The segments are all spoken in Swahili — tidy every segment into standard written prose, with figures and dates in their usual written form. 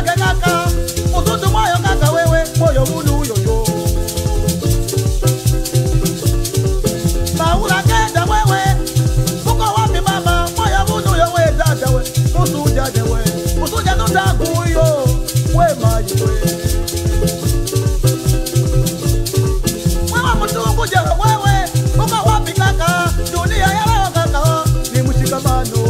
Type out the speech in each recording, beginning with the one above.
kaka, ututu moyo kaka wewe, moyo munu yoyo. Maula kenda wewe, uko wapi mama, moyo munu yowe dada we, musuja dewe, musuja tutaku yo, we maji we. Wewe mtungu je wewe, uko wapi kaka, dunia ya leo kaka, ni mshikamano.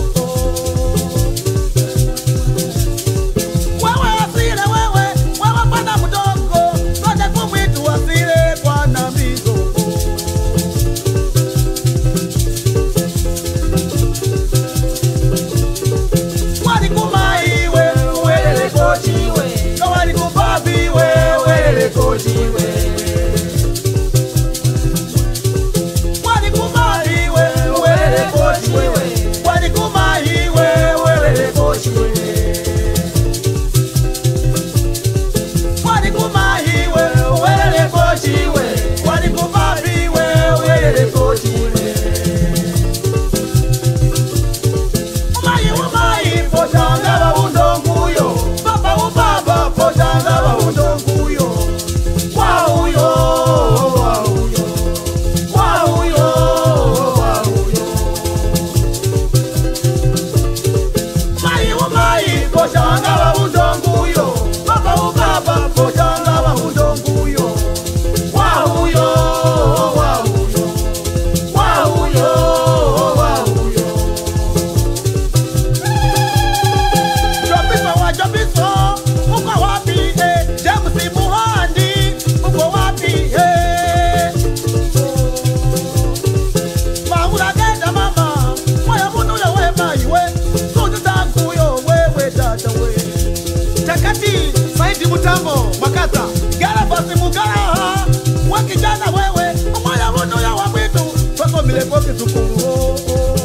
Mutambo, Makata, Gara basi mugara, wakijana wewe, umoya wono ya wabitu, wako milekoke tukuru.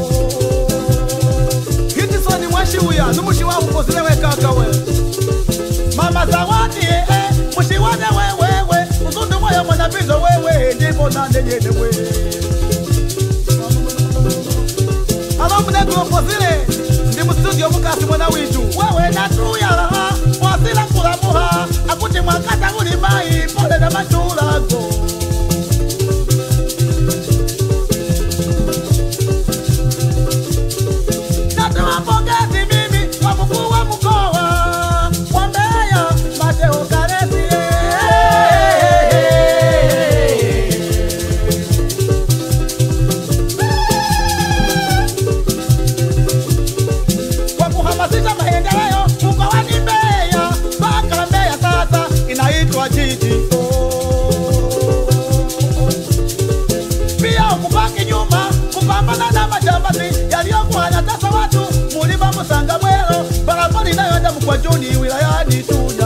Hiti soni mwashi uya, numushi wa ukozilewe kaka we. Mama zawadi mushi wane wewe, usundu moya mwanabizo wewe, ndipo nande yene we. Alamu netu ukozile, ndimu studio mukasi mwana witu, wewe natuya, wasila kulamuha, akuti mwakata ulimai, pole na matulago. Natuwa pongezi mimi, kwa mkuu wa mkoa, wa Mbeya, Mateo Karesi. Kwa kuhamasisha maendeleo, mkoani Mbeya, mpaka Mbeya sasa inaitwa jiji. Pia ukubaki nyuma, kupambana na majambazi yaliyokuwa yanatesa watu, mulima Musangamwelo, barabara inayoenda Mkwajuni wilayani Chunya.